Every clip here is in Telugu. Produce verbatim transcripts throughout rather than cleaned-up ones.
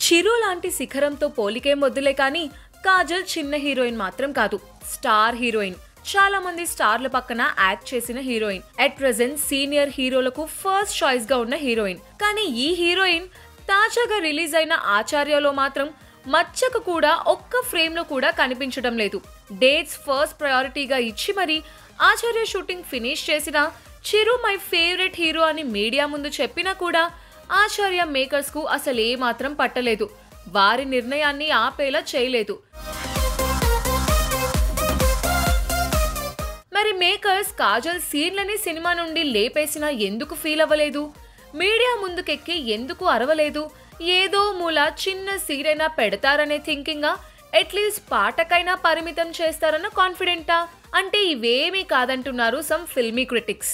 చిరు లాంటి శిఖరంతో పోలికేం వద్దులే కానీ కాజల్ చిన్న హీరోయిన్ మాత్రం కాదు, స్టార్ హీరోయిన్. చాలా మంది స్టార్ల పక్కన యాక్ట్ చేసిన హీరోయిన్. అట్ ప్రెజెంట్ సీనియర్ హీరోలకు ఫస్ట్ చాయిస్ గా ఉన్న హీరోయిన్. కానీ ఈ హీరోయిన్ తాజాగా రిలీజ్ అయిన ఆచార్యలో మాత్రం మచ్చకు కూడా ఒక్క ఫ్రేమ్ లో కూడా కనిపించడం లేదు. డేట్స్ ఫస్ట్ ప్రయారిటీగా ఇచ్చి మరి ఆచార్య షూటింగ్ ఫినిష్ చేసిన చిరు మై ఫేవరెట్ హీరో అని మీడియా ముందు చెప్పినా కూడా ఆచార్య మేకర్స్ కు అసలు ఏ మాత్రం పట్టలేదు. వారి నిర్ణయాన్ని ఆపేలా చేయలేదు. మరి మేకర్స్ కాజల్ సీన్లని సినిమా నుండి లేపేసినా ఎందుకు ఫీల్ అవ్వలేదు? మీడియా ముందుకెక్కి ఎందుకు అరవలేదు? ఏదో మూల చిన్న సీరైనా పెడతారనే థింకింగా, అట్లీస్ట్ పాటకైనా పరిమితం చేస్తారన్న కాన్ఫిడెంటా అంటే ఇవేమీ కాదంటున్నారు సమ్ ఫిల్మీ క్రిటిక్స్.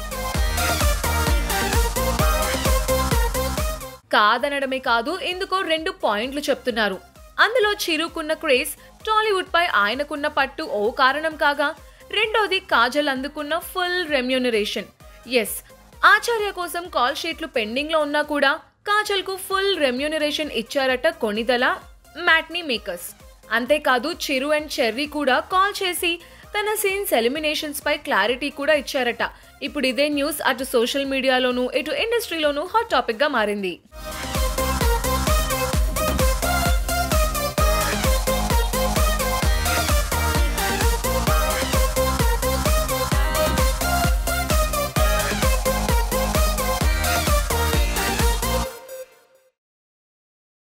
కాదనడమే కాదు, ఇందుకో రెండు పాయింట్లు చెప్తున్నారు. అందులో చిరుకున్న క్రేజ్, టాలీవుడ్ పై ఆయనకున్న పట్టు ఓ కారణం కాగా, రెండోది కాజల్ అందుకున్న ఫుల్ రెమ్యూనరేషన్. ఎస్, ఆచార్య కోసం కాల్ షీట్లు పెండింగ్ లో ఉన్నా కూడా కాజల్ కు ఫుల్ రెమ్యూనరేషన్ ఇచ్చారట కొణిదల మ్యాట్నీ మేకర్స్. అంతేకాదు చిరు అండ్ చెర్రీ కూడా కాల్ చేసి తన సీన్స్ ఎలిమినేషన్స్ పై క్లారిటీ కూడా ఇచ్చారట. ఇప్పుడు ఇదే న్యూస్ అటు సోషల్ మీడియాలోనూ ఇటు ఇండస్ట్రీలోనూ హాట్ టాపిక్ గా మారింది.